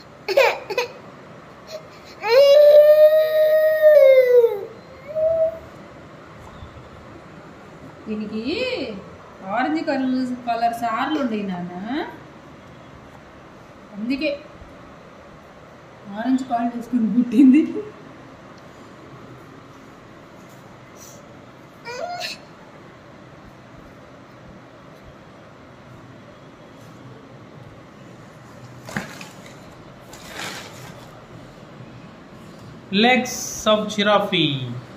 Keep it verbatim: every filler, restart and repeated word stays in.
దీనికి orange colour colour సార్లు ఉండయి నాన్న, అందుకే ఆరెంజ్ కాల్ వేసుకుని పుట్టింది. Legs of giraffe.